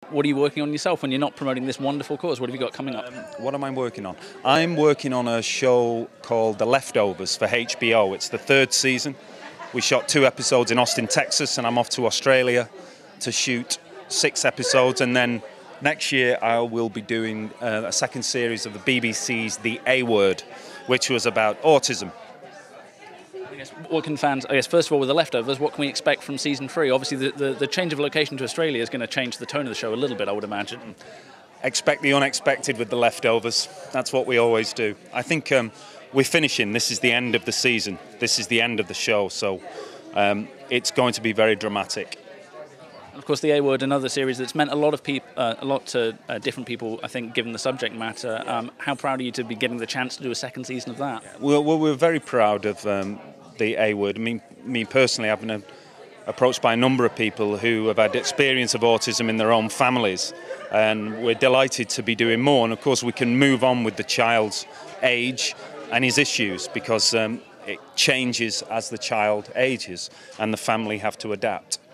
What are you working on yourself when you're not promoting this wonderful cause? What have you got coming up? What am I working on? I'm working on a show called The Leftovers for HBO. It's the 3rd season. We shot 2 episodes in Austin, Texas, and I'm off to Australia to shoot 6 episodes. And then next year I will be doing a 2nd series of the BBC's The A Word, which was about autism. What can fans, first of all, with The Leftovers, what can we expect from season 3? Obviously, the change of location to Australia is going to change the tone of the show a little bit, I would imagine. Expect the unexpected with The Leftovers. That's what we always do. I think we're finishing. This is the end of the season. This is the end of the show, so it's going to be very dramatic. Of course, The A Word, another series that's meant a lot to different people, I think, given the subject matter. How proud are you to be getting the chance to do a 2nd season of that? Well, we're very proud of The A Word. I mean, me personally, I've been approached by a number of people who have had experience of autism in their own families, and we're delighted to be doing more. And of course, we can move on with the child's age and his issues, because it changes as the child ages, and the family have to adapt.